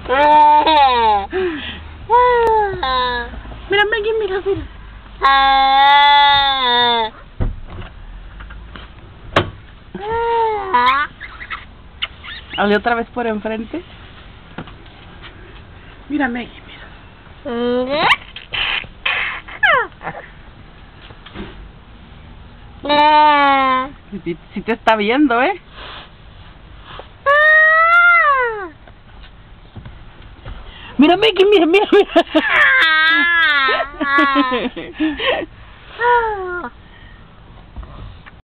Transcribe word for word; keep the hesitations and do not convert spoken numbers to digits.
Mira, Maggie, mira, mira. Hazle otra vez por enfrente. Mira, Maggie, mira. Si, si te está viendo, ¿eh? Mira, Maggie, mira, mira, mira.